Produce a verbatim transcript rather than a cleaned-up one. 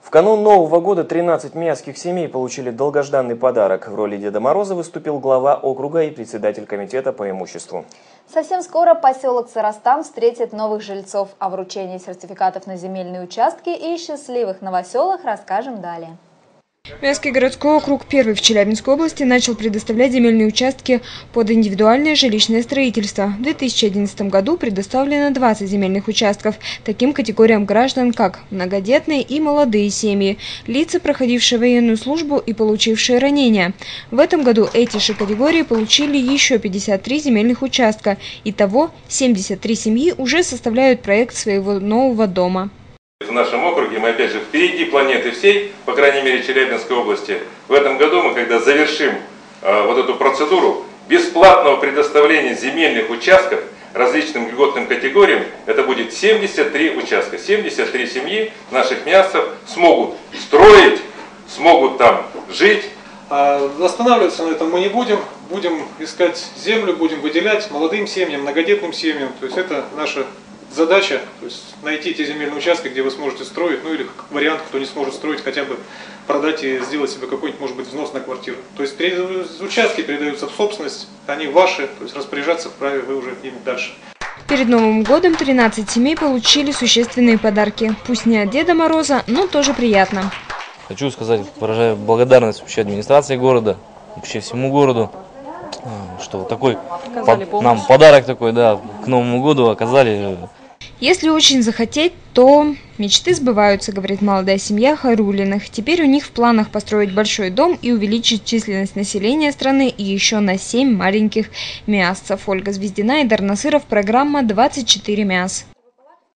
В канун Нового года тринадцать миасских семей получили долгожданный подарок. В роли Деда Мороза выступил глава округа и председатель комитета по имуществу. Совсем скоро поселок Сарастан встретит новых жильцов. О вручении сертификатов на земельные участки и счастливых новоселах расскажем далее. Миасский городской округ, первый в Челябинской области, начал предоставлять земельные участки под индивидуальное жилищное строительство. В две тысячи одиннадцатом году предоставлено двадцать земельных участков таким категориям граждан, как многодетные и молодые семьи, лица, проходившие военную службу и получившие ранения. В этом году эти же категории получили еще пятьдесят три земельных участка. Итого семьдесят три семьи уже составляют проект своего нового дома. В нашем округе мы опять же впереди планеты всей, по крайней мере Челябинской области. В этом году мы, когда завершим э, вот эту процедуру бесплатного предоставления земельных участков различным льготным категориям, это будет семьдесят три участка. семьдесят три семьи наших миассов смогут строить, смогут там жить. А останавливаться на этом мы не будем. Будем искать землю, будем выделять молодым семьям, многодетным семьям. То есть это наша задача, то есть найти те земельные участки, где вы сможете строить, ну или как вариант, кто не сможет строить, хотя бы продать и сделать себе какой-нибудь, может быть, взнос на квартиру. То есть участки передаются в собственность, они ваши, то есть распоряжаться вправе вы уже ими дальше. Перед Новым годом тринадцать семей получили существенные подарки. Пусть не от Деда Мороза, но тоже приятно. Хочу сказать, выражаю благодарность вообще администрации города, вообще всему городу, что такой под, нам подарок такой, да, к Новому году оказали. Если очень захотеть, то мечты сбываются, говорит молодая семья Хайруллиных. Теперь у них в планах построить большой дом и увеличить численность населения страны и еще на семь маленьких миассов. Ольга Звездина, Идар Насыров, программа двадцать четыре миасс.